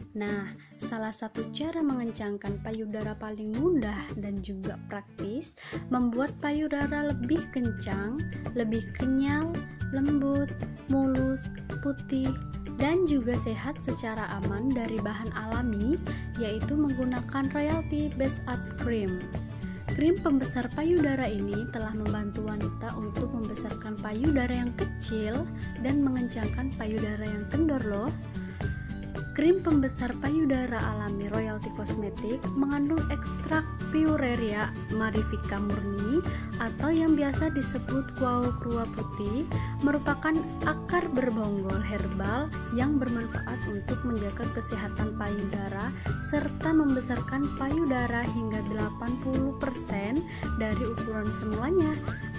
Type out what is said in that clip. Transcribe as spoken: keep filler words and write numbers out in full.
Nah, salah satu cara mengencangkan payudara paling mudah dan juga praktis membuat payudara lebih kencang, lebih kenyal, lembut, mulus, putih, dan juga sehat secara aman dari bahan alami, yaitu menggunakan Royalty Best Up Cream. Krim pembesar payudara ini telah membantu wanita untuk membesarkan payudara yang kecil dan mengencangkan payudara yang kendor loh. Krim pembesar payudara alami Royalty Cosmetic mengandung ekstrak Pureria marifica murni atau yang biasa disebut kuau krua putih, merupakan akar berbonggol herbal yang bermanfaat untuk menjaga kesehatan payudara serta membesarkan payudara hingga delapan puluh persen dari ukuran semulanya.